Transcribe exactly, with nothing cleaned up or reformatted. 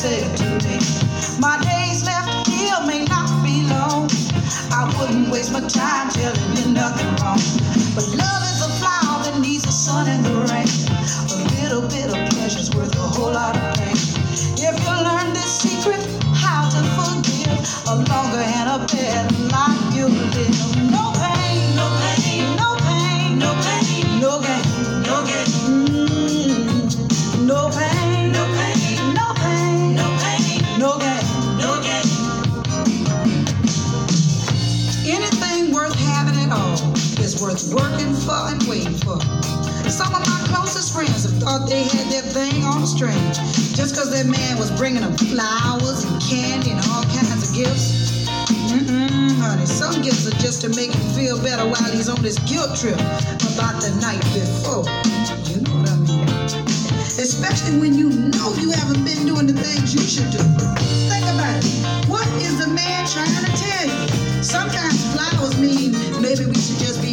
said to me, my days left here may not be long. I wouldn't waste my time telling you nothing wrong. But love is a flower that needs the sun and the rain. A little bit of pleasure's worth a whole lot of pain. If you learn this secret, how to forgive, a longer and a better life you'll live. No pain, no pain, no pain, no pain, no gain, no gain. Mm, no pain, no pain, no pain, no pain, no gain, no gain. Anything worth having at all is worth working for and waiting for. Some of my closest friends have thought they had their thing on a string just because that man was bringing them flowers and candy and all kinds of gifts. Mm-mm, honey, some gifts are just to make him feel better while he's on this guilt trip about the night before. You know what I mean? Especially when you know you haven't been doing the things you should do. Think about it. What is the man trying to tell you? Sometimes flowers mean maybe we should just be